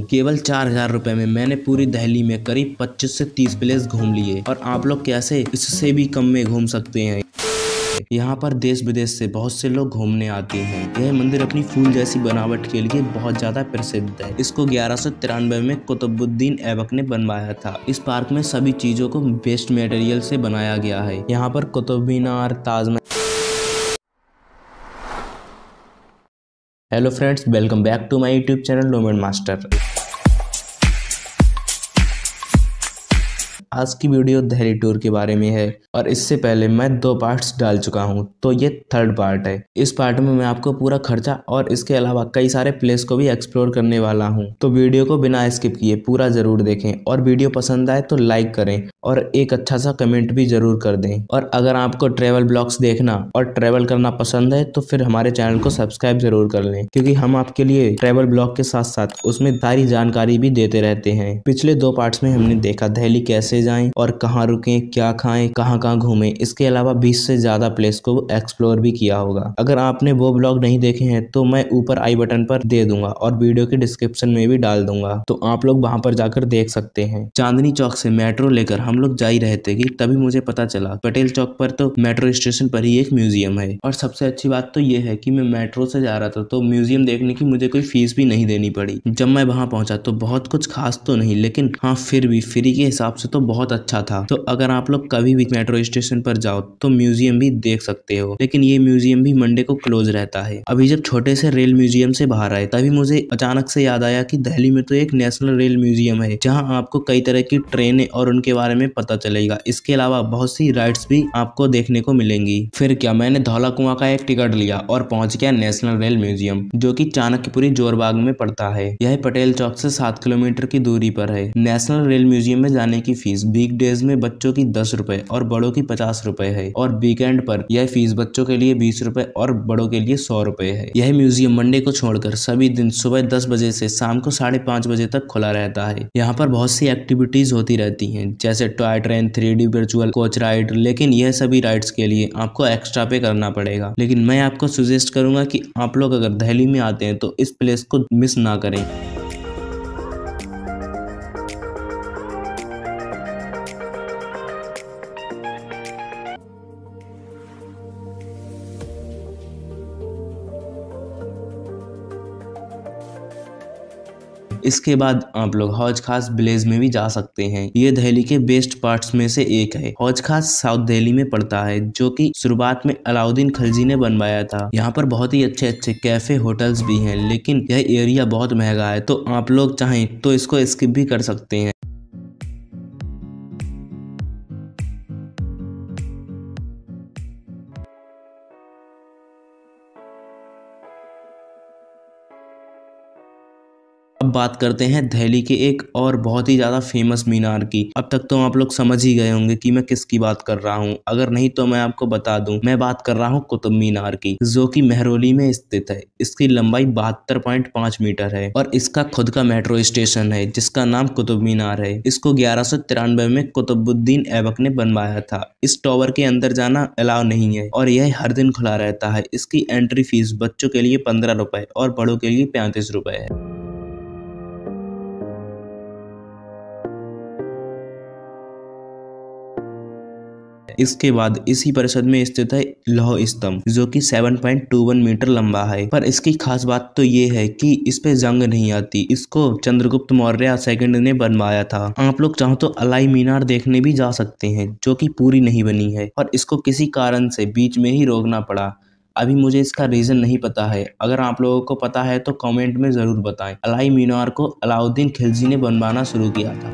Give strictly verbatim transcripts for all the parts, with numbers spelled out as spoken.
केवल चार हजार रुपए में मैंने पूरी दिल्ली में करीब पच्चीस से तीस प्लेस घूम लिए और आप लोग कैसे इससे भी कम में घूम सकते हैं। यहाँ पर देश विदेश से बहुत से लोग घूमने आते हैं। यह मंदिर अपनी फूल जैसी बनावट के लिए बहुत ज्यादा प्रसिद्ध है। इसको ग्यारह सौ तिरानवे में कुतुबुद्दीन ऐबक ने बनवाया था। इस पार्क में सभी चीजों को वेस्ट मटेरियल से बनाया गया है। यहाँ पर Qutub Minar, Taj Mahal. Hello friends, welcome back to my YouTube channel nomad master. आज की वीडियो दिल्ली टूर के बारे में है और इससे पहले मैं दो पार्ट्स डाल चुका हूं, तो ये थर्ड पार्ट है। इस पार्ट में मैं आपको पूरा खर्चा और इसके अलावा कई सारे प्लेस को भी एक्सप्लोर करने वाला हूं। तो वीडियो को बिना स्किप किए पूरा जरूर देखें और वीडियो पसंद आए तो लाइक करें और एक अच्छा सा कमेंट भी जरूर कर दें। और अगर आपको ट्रेवल ब्लॉग्स देखना और ट्रेवल करना पसंद है तो फिर हमारे चैनल को सब्सक्राइब जरूर कर लें, क्योंकि हम आपके लिए ट्रेवल ब्लॉग के साथ साथ उसमें सारी जानकारी भी देते रहते हैं। पिछले दो पार्ट्स में हमने देखा दिल्ली कैसे जाएं और कहाँ रुकें, क्या खाएं, कहाँ कहाँ घूमें। इसके अलावा बीस से ज्यादा प्लेस को एक्सप्लोर भी किया होगा। अगर आपने वो ब्लॉग नहीं देखे हैं तो मैं ऊपर आई बटन पर दे दूंगा और वीडियो के डिस्क्रिप्शन में भी डाल दूंगा, तो आप लोग वहां पर जाकर देख सकते हैं। चांदनी चौक से मेट्रो लेकर हम लोग जा ही रहे थे कि तभी मुझे पता चला पटेल चौक पर तो मेट्रो स्टेशन पर ही एक म्यूजियम है। और सबसे अच्छी बात तो ये है कि मैं मेट्रो से जा रहा था तो म्यूजियम देखने की मुझे कोई फीस भी नहीं देनी पड़ी। जब मैं वहां पहुंचा तो बहुत कुछ खास तो नहीं, लेकिन हाँ फिर भी फ्री के हिसाब से तो बहुत अच्छा था। तो अगर आप लोग कभी भी मेट्रो स्टेशन पर जाओ तो म्यूजियम भी देख सकते हो, लेकिन ये म्यूजियम भी मंडे को क्लोज रहता है। अभी जब छोटे से रेल म्यूजियम से बाहर आए तभी मुझे अचानक से याद आया कि दिल्ली में तो एक नेशनल रेल म्यूजियम है, जहां आपको कई तरह की ट्रेनें और उनके बारे में पता चलेगा। इसके अलावा बहुत सी राइड्स भी आपको देखने को मिलेंगी। फिर क्या, मैंने धौला कुआं का एक टिकट लिया और पहुंच गया नेशनल रेल म्यूजियम, जो कि चाणक्यपुरी जोरबाग में पड़ता है। यह पटेल चौक से सात किलोमीटर की दूरी पर है। नेशनल रेल म्यूजियम में जाने की फीस वीक डेज में बच्चों की दस रुपए और बड़ों की पचास रुपए है, और वीकेंड पर यह फीस बच्चों के लिए बीस रुपए और बड़ों के लिए सौ रुपए है। यह म्यूजियम मंडे को छोड़कर सभी दिन सुबह दस बजे से शाम को साढ़े पाँच बजे तक खुला रहता है। यहाँ पर बहुत सी एक्टिविटीज होती रहती हैं, जैसे toy train, three D virtual coach ride, लेकिन यह सभी राइड्स के लिए आपको एक्स्ट्रा पे करना पड़ेगा। लेकिन मैं आपको सजेस्ट करूंगा कि आप लोग अगर दिल्ली में आते हैं तो इस प्लेस को मिस ना करें। इसके बाद आप लोग हौज खास विलेज में भी जा सकते हैं। ये दिल्ली के बेस्ट पार्ट्स में से एक है। हौज खास साउथ दिल्ली में पड़ता है, जो कि शुरुआत में अलाउद्दीन खिलजी ने बनवाया था। यहाँ पर बहुत ही अच्छे अच्छे कैफे, होटल्स भी हैं, लेकिन यह एरिया बहुत महंगा है, तो आप लोग चाहें तो इसको स्किप भी कर सकते हैं। अब बात करते हैं दिल्ली के एक और बहुत ही ज्यादा फेमस मीनार की। अब तक तो आप लोग समझ ही गए होंगे कि मैं किसकी बात कर रहा हूं। अगर नहीं तो मैं आपको बता दूं, मैं बात कर रहा हूं कुतुब मीनार की, जो कि मेहरौली में स्थित है। इसकी लंबाई बहत्तर पॉइंट पाँच मीटर है और इसका खुद का मेट्रो स्टेशन है, जिसका नाम कुतुब मीनार है। इसको ग्यारह सौ तिरानवे में कुतुबुद्दीन ऐबक ने बनवाया था। इस टावर के अंदर जाना अलाउ नहीं है और यह हर दिन खुला रहता है। इसकी एंट्री फीस बच्चों के लिए पंद्रह रुपए और बड़ों के लिए पैंतीस रुपए है। इसके बाद इसी परिसर में स्थित है लौह स्तंभ, जो कि सात पॉइंट दो एक मीटर लंबा है। पर इसकी खास बात तो ये है कि इस पे जंग नहीं आती। इसको चंद्रगुप्त मौर्य सेकंड ने बनवाया था। आप लोग चाहो तो अलाई मीनार देखने भी जा सकते हैं, जो कि पूरी नहीं बनी है और इसको किसी कारण से बीच में ही रोकना पड़ा। अभी मुझे इसका रीजन नहीं पता है। अगर आप लोगों को पता है तो कमेंट में जरूर बताएं। अलाई मीनार को अलाउद्दीन खिलजी ने बनवाना शुरू किया था।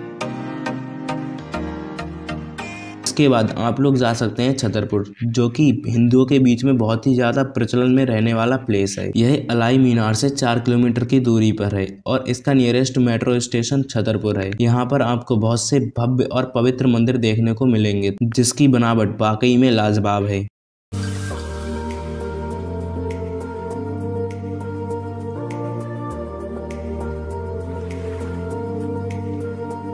इसके बाद आप लोग जा सकते हैं छतरपुर, जो कि हिंदुओं के बीच में बहुत ही ज्यादा प्रचलन में रहने वाला प्लेस है। यह अलाई मीनार से चार किलोमीटर की दूरी पर है और इसका नियरेस्ट मेट्रो स्टेशन छतरपुर है। यहाँ पर आपको बहुत से भव्य और पवित्र मंदिर देखने को मिलेंगे, जिसकी बनावट वाकई में लाजवाब है।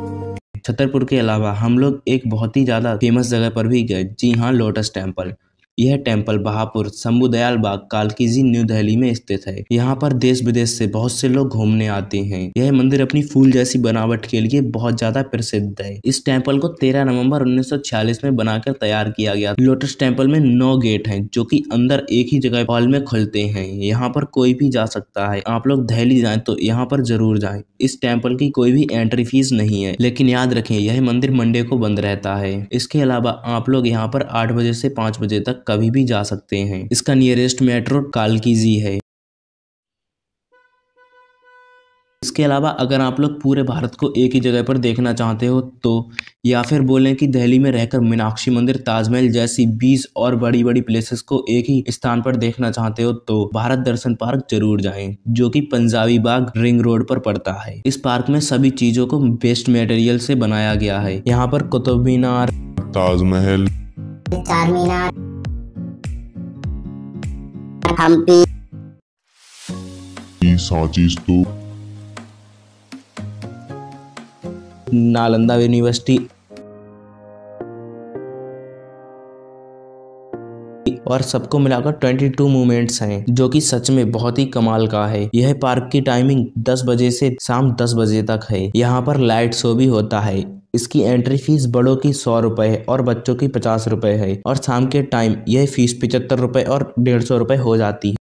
छतरपुर के अलावा हम लोग एक बहुत ही ज्यादा फेमस जगह पर भी गए, जी हाँ, लोटस टेम्पल। यह टेम्पल बहापुर, शंभू दयाल बाग, कालकीजी, न्यू दिल्ली में स्थित है। यहाँ पर देश विदेश से बहुत से लोग घूमने आते हैं। यह मंदिर अपनी फूल जैसी बनावट के लिए बहुत ज्यादा प्रसिद्ध है। इस टेम्पल को तेरह नवंबर उन्नीस सौ छियालीस में बनाकर तैयार किया गया। लोटस टेम्पल में नौ गेट हैं, जो कि अंदर एक ही जगह हॉल में खुलते हैं। यहाँ पर कोई भी जा सकता है। आप लोग दिल्ली जाएं तो यहाँ पर जरूर जाएं। इस टेम्पल की कोई भी एंट्री फीस नहीं है, लेकिन याद रखें यह मंदिर मंडे को बंद रहता है। इसके अलावा आप लोग यहाँ पर आठ बजे से पाँच बजे तक कभी भी जा सकते हैं। इसका नियरेस्ट मेट्रो कालकीजी है। इसके अलावा अगर आप लोग पूरे भारत को एक ही जगह पर देखना चाहते हो तो, या फिर बोलें कि दिल्ली में रहकर मीनाक्षी मंदिर, ताजमहल जैसी बीस और बड़ी बड़ी प्लेसेस को एक ही स्थान पर देखना चाहते हो तो भारत दर्शन पार्क जरूर जाएं, जो कि पंजाबी बाग रिंग रोड पर पड़ता है। इस पार्क में सभी चीजों को बेस्ट मटेरियल से बनाया गया है। यहाँ पर कुतुब मीनार, ताजमहल, चार मीनार, हम्पी, सांची स्तूप, नालंदा यूनिवर्सिटी और सबको मिलाकर बाईस मूवमेंट्स हैं, जो कि सच में बहुत ही कमाल का है। यह पार्क की टाइमिंग दस बजे से शाम दस बजे तक है। यहाँ पर लाइट शो भी होता है। इसकी एंट्री फीस बड़ों की सौ रुपए है और बच्चों की पचास रुपए है, और शाम के टाइम यह फीस पिचहत्तर रुपए और डेढ़ सौ रुपए हो जाती है।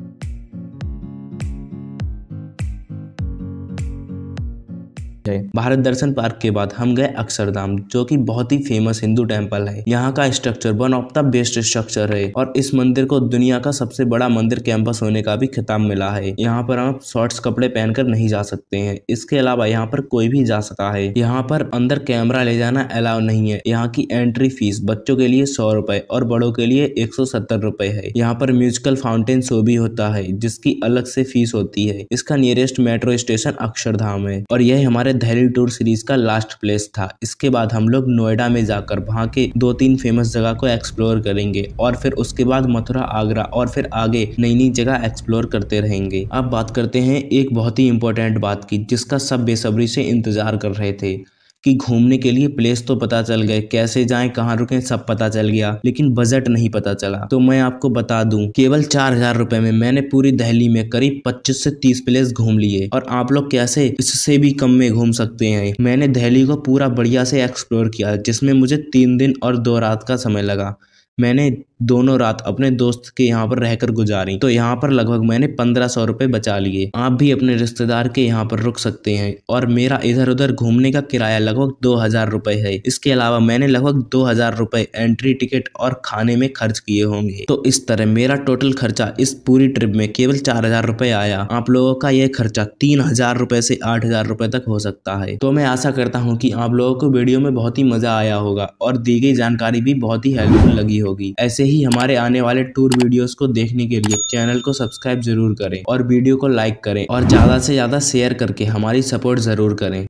भारत दर्शन पार्क के बाद हम गए अक्षरधाम, जो कि बहुत ही फेमस हिंदू टेम्पल है। यहाँ का structure one of the best structure है और इस मंदिर को दुनिया का सबसे बड़ा मंदिर कैंपस होने का भी खिताब मिला है। यहाँ पर आप शॉर्ट्स कपड़े पहनकर नहीं जा सकते हैं। इसके अलावा यहाँ पर कोई भी जा सकता है। यहाँ पर अंदर कैमरा ले जाना अलाउ नहीं है। यहाँ की एंट्री फीस बच्चों के लिए सौ रुपए और बड़ों के लिए एक सौ सत्तर रुपए है। यहाँ पर म्यूजिकल फाउंटेन शो भी होता है, जिसकी अलग से फीस होती है। इसका नियरेस्ट मेट्रो स्टेशन अक्षरधाम है और यह हमारे दिल्ली टूर सीरीज का लास्ट प्लेस था। इसके बाद हम लोग नोएडा में जाकर वहाँ के दो तीन फेमस जगह को एक्सप्लोर करेंगे और फिर उसके बाद मथुरा, आगरा और फिर आगे नई नई जगह एक्सप्लोर करते रहेंगे। अब बात करते हैं एक बहुत ही इंपॉर्टेंट बात की, जिसका सब बेसब्री से इंतजार कर रहे थे कि घूमने के लिए प्लेस तो पता चल गए, कैसे जाएं, कहाँ रुकें, सब पता चल गया, लेकिन बजट नहीं पता चला। तो मैं आपको बता दूं, केवल चार हजार रुपए में मैंने पूरी दिल्ली में करीब पच्चीस से तीस प्लेस घूम लिए और आप लोग कैसे इससे भी कम में घूम सकते हैं। मैंने दिल्ली को पूरा बढ़िया से एक्सप्लोर किया, जिसमें मुझे तीन दिन और दो रात का समय लगा। मैंने दोनों रात अपने दोस्त के यहाँ पर रहकर गुजारी, तो यहाँ पर लगभग मैंने पंद्रह सौ रुपए बचा लिए। आप भी अपने रिश्तेदार के यहाँ पर रुक सकते हैं और मेरा इधर उधर घूमने का किराया लगभग दो हजार रुपए है। इसके अलावा मैंने लगभग दो हजार रुपए एंट्री टिकट और खाने में खर्च किए होंगे। तो इस तरह मेरा टोटल खर्चा इस पूरी ट्रिप में केवल चार हजार रुपए आया। आप लोगों का यह खर्चा तीन हजार रुपए से आठ हजार रुपए तक हो सकता है। तो मैं आशा करता हूँ कि आप लोगों को वीडियो में बहुत ही मजा आया होगा और दी गई जानकारी भी बहुत ही हेल्पफुल लगी होगी। ऐसे ही हमारे आने वाले टूर वीडियोस को देखने के लिए चैनल को सब्सक्राइब जरूर करें और वीडियो को लाइक करें और ज्यादा से ज्यादा शेयर करके हमारी सपोर्ट जरूर करें।